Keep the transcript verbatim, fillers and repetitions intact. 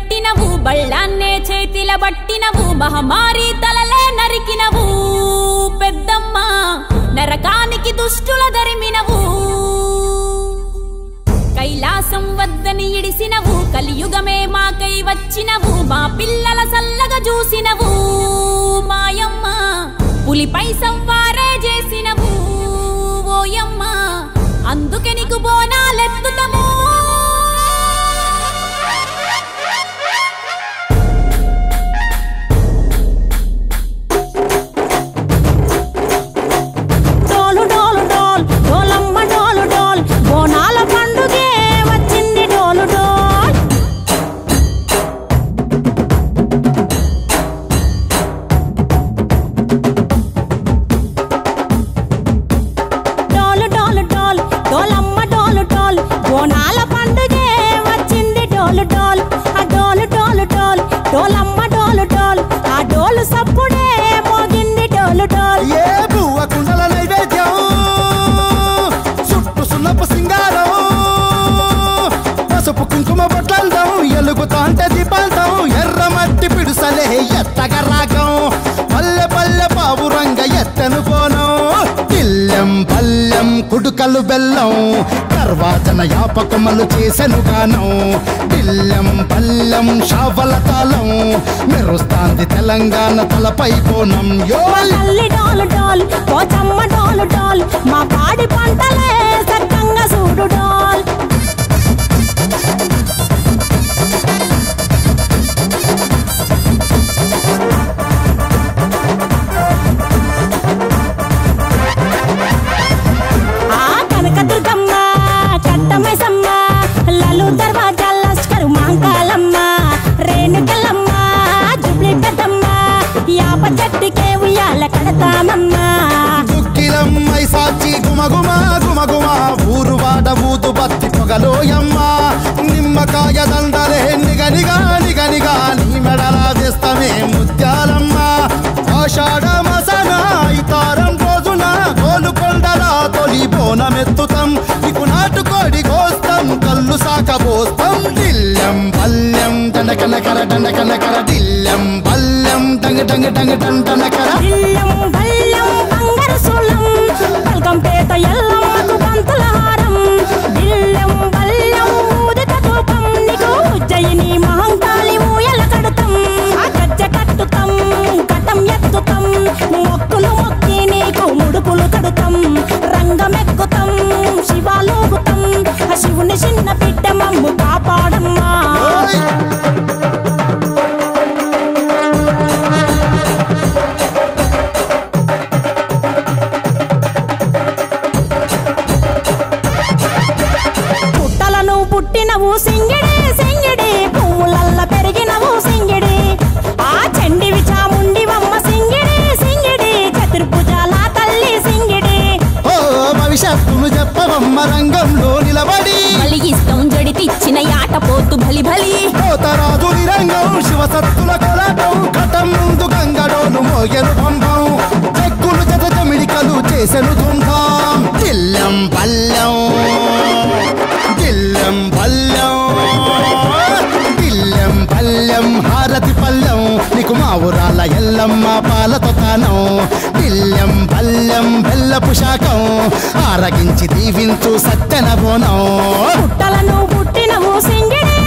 పెట్టినవు బళ్ళాన్నే చేతిల బట్టినవు మహమారి తలలే నరికినవు పెద్దమ్మ నరకానికి దుష్టుల దరిమినవు కైలాసం వద్దని ఇడిసినవు కలియుగమే మాకై వచ్చినవు మా పిల్లల సల్లగా చూసినవు మాయమ్మ పులిపై సంవారే చేసినవు ఓయమ్మ అందుకే నీకు బోనాలెత్తుతము కుడుకలు బెల్లం తర్వాతన యాపకమలు చేసెను గానం బిల్లం పల్లం షావల తాళం మెరుస్తాంది తెలంగాణ తలపై కోణం యో డాలు డాల్ పోచమ్మ డాలు డాల్ మా పాడి పంటలే సక్కంగా చూడు డాల్ దుక్కిలమ్మై సాచి గుమగుమ గుమగుమ ఊరు వాడ ఊదు బత్తి పొగలోయమ్మ నిమ్మకాయ దండలే నిగనిగా నిగనిగా నీ మెడలా వేస్తామే ముత్యాలమ్మ ఆషాఢ మసన ఇతారం రోజున గోలుకొండల తొలి బోనమెత్తుతాం నీకు నాటుకోడి కోస్తాం కళ్ళు సాకబోస్తాం దిల్లం పల్లెం దండకనకర దండకనకర దిల్లం పల్లెం డంగ డంగ డంగ డండనకర దిల్లం పల్లెం బంగారు సోలం పల్కంపేట ఎల్లమ్మకు పంతుల హారం దిల్లం పల్లెం ఊదిత ధూపం నీకు ఉజ్జయిని మహంకాళి ఊయల కడుతాం ఆ గజ్జ కట్టుతాం కటం ఎత్తుతాం మొక్కులు మొక్కి నీకు ముడుపులు కడుతాం రంగమెక్కుతాం శివాలోగుతాం ఆ శివుని చిన్న బిడ్డ మమ్ము కాపాడమ్మా పుట్టినవు సింగిడి సింగిడి పువ్వులల్ల పెరిగినవు సింగిడి ఆ చండివి చాముండివమ్మ సింగిడి సింగిడి చతుర్భుజాల తల్లి సింగిడి ఓ భవిష్యత్తును చెప్పవమ్మ రంగంలో నిలబడి బలిగిస్తాం జడితిచ్చిన యాట పోతు బలి బలి పోతరాజు రంగం శివసత్తుల కొలటం కటం ముందు గంగడోను మోగెను పంపం చెక్కులు జత జమిడికలు చేసెను తుంటాం దిల్లం పల్లెం దిల్లం పల్లెం దిల్లం పల్లెం హారతి పల్లెం నీకు మా ఊరాల ఎల్లమ్మ పాలతో తానం దిల్లం పల్లెం బెల్లపు శాఖం ఆరగించి దీవించు సత్యన బోనం పుట్టలను పుట్టినవు సింగిడి